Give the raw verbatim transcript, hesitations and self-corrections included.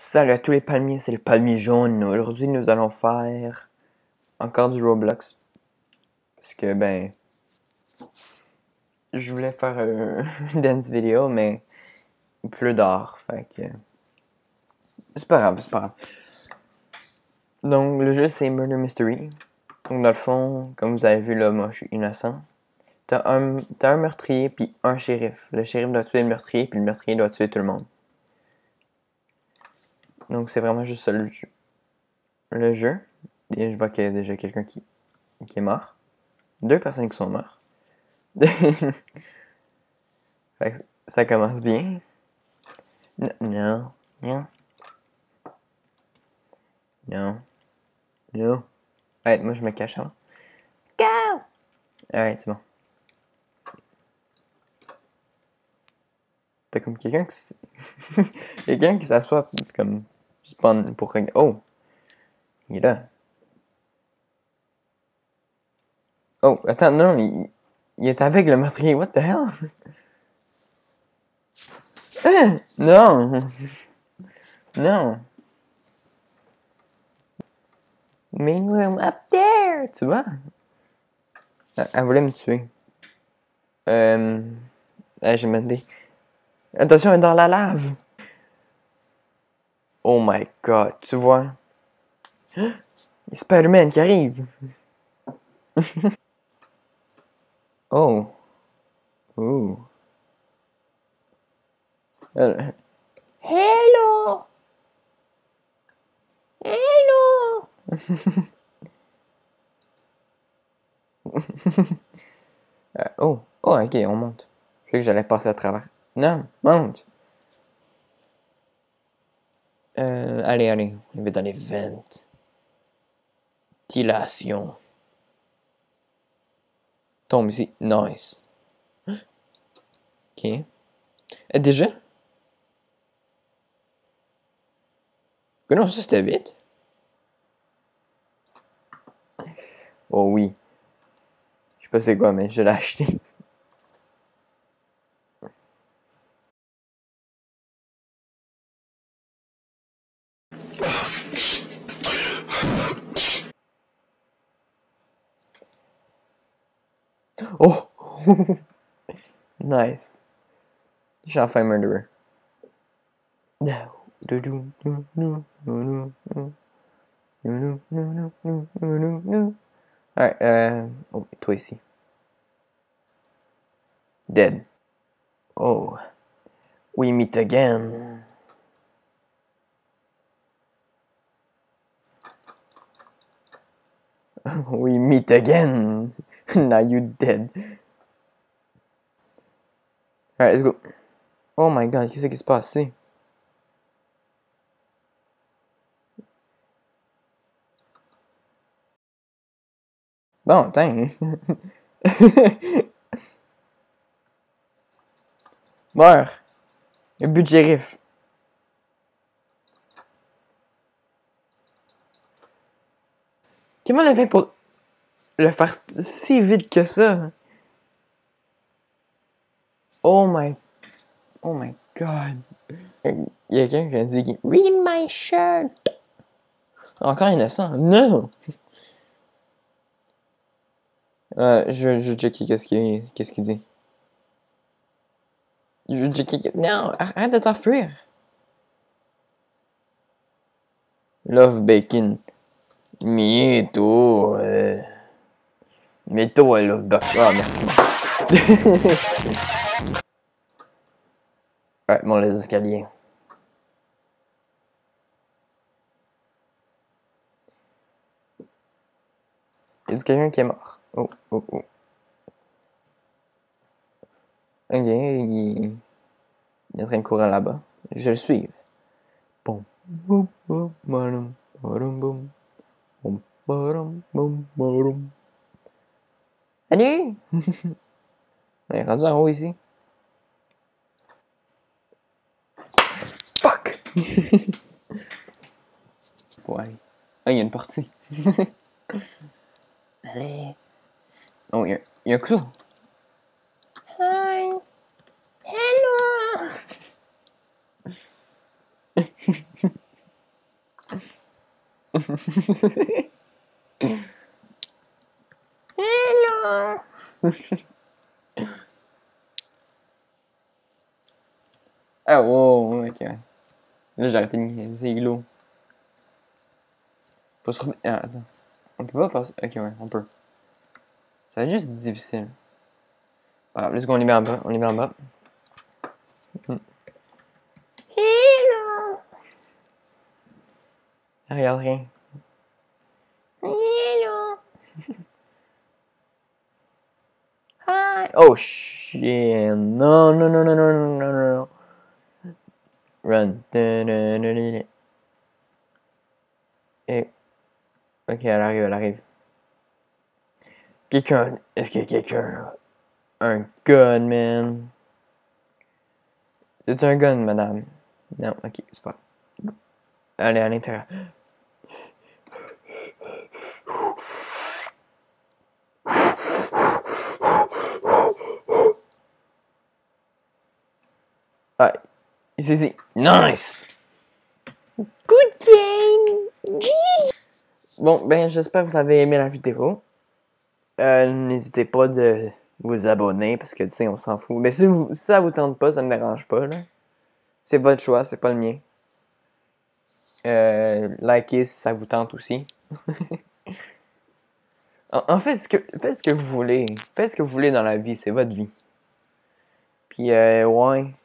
Salut à tous les palmiers, c'est le palmier jaune. Aujourd'hui, nous allons faire encore du Roblox. Parce que, ben, je voulais faire euh, une dance vidéo, mais il pleut dehors. Fait que. C'est pas grave, c'est pas grave. Donc, le jeu, c'est Murder Mystery. Donc, dans le fond, comme vous avez vu là, moi, je suis innocent. T'as un, t'as un meurtrier, puis un shérif. Le shérif doit tuer le meurtrier, puis le meurtrier doit tuer tout le monde. Donc, c'est vraiment juste ça le jeu. Le jeu. Et je vois qu'il y a déjà quelqu'un qui, qui est mort. Deux personnes qui sont mortes. Fait que ça commence bien. Non, non, non. Non. Non. Alright, moi je me cache avant. Go! Alright, c'est bon. T'as comme quelqu'un qui quelqu'un qui s'assoit comme juste pour, pour regarder. Oh! Il est là. Oh, attends, non, il, il est avec le meurtrier. What the hell? Hein? Non! Non! Main room up there! Tu vois? Elle, elle voulait me tuer. Euh. Ah, j'ai demandé. Attention, elle est dans la lave! Oh my god, tu vois? Spider-Man qui arrive! Oh! Ooh! Euh, Hello! Hello! Euh, oh! Oh, ok, on monte. Je sais que j'allais passer à travers. Non, monte! Euh, allez, allez, on va dans les ventes. Ventilation. Tombe ici. Nice. Ok. Euh, déjà? Que non, ça c'était vite. Oh oui. Je sais pas c'est quoi, mais je l'ai acheté. Oh! Nice. Je suis enfin murderer. No. No, no, no, no, no, no. No, no, no, no, no, no, no, no. Alright, euh... oh, toi ici. Dead. Oh. We meet again. We meet again. Now you dead. Alright, let's go. Oh my god, qu'est-ce qui se passe ici? Bon, tiens. Meurs. Le but de shérif. Comment on a fait pour le faire si vite que ça? Oh my... Oh my god. Il y a quelqu'un qui a dit « Read my shirt! » Encore innocent. Non! Euh, je, je checker qu'est-ce qu'il qu'est-ce qu'il dit. Je checker... Non! Arrête de t'enfuir! Love bacon. Mieto. Euh... Mieto, I love bacon. Ah, merci. Ouais, bon, les escaliers. Il y a quelqu'un qui est mort. Oh, oh, oh. Ok, il... il est en train de courir là-bas. Je le suis. Bon. Boum, boum, boum, boum, boum. Boum, boum, boum, boum. Salut! On est rendu en haut ici. Fuck! Faut aller. Ah, il y a une partie. Allez. Oh, il y a, il y a un clou. Hi! Hello! Hello! Ah, wow, ok. Là, j'ai arrêté de niaiser, c'est glou. Faut se remettre. Ah, attends. On peut pas passer. Ok, ouais, on peut. Ça va être juste difficile. Voilà, let's go, on les met en bas. On les met en bas. Hmm. Hello! Ah, regarde rien. Hello! Hi! Oh shit! Non, non, non, non, non, non, non, non. Run. Et. Ok, elle arrive, elle arrive. Quelqu'un. Est-ce qu'il y a quelqu'un? Un gun, man. C'est un gun, madame. Non, ok, c'est pas. Allez, à l'intérieur. Ah, ici, ici. Nice! Good game! Bon, ben, j'espère que vous avez aimé la vidéo. Euh, n'hésitez pas de vous abonner parce que, tu sais, on s'en fout. Mais si, vous, si ça vous tente pas, ça me dérange pas, là. C'est votre choix, c'est pas le mien. Euh, likez si ça vous tente aussi. en, en fait, ce que, faites ce que vous voulez. Faites ce que vous voulez dans la vie, c'est votre vie. Puis, euh, ouais.